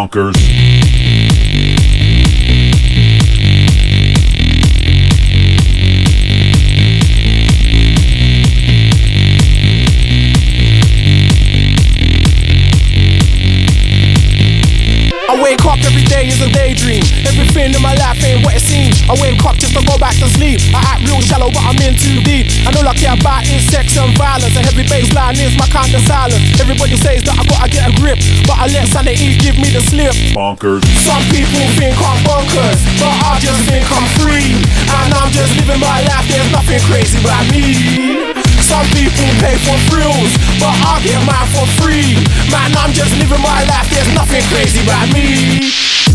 bonkers. I wake up every day is a daydream. Everything in my life ain't what it seems. I wake up just to go back to sleep. I act real shallow but I'm in too deep. And all I care about is sex and violence. A heavy baseline is my kind of silence. Everybody says that I gotta get a grip, but I let sanity give me the slip. Bonkers. Some people think I'm bonkers, but I just think I'm free. And I'm just living my life, there's nothing crazy about me. Some people pay for thrills, but I get mine for free. Man, I'm just living my life, there's nothing crazy about me.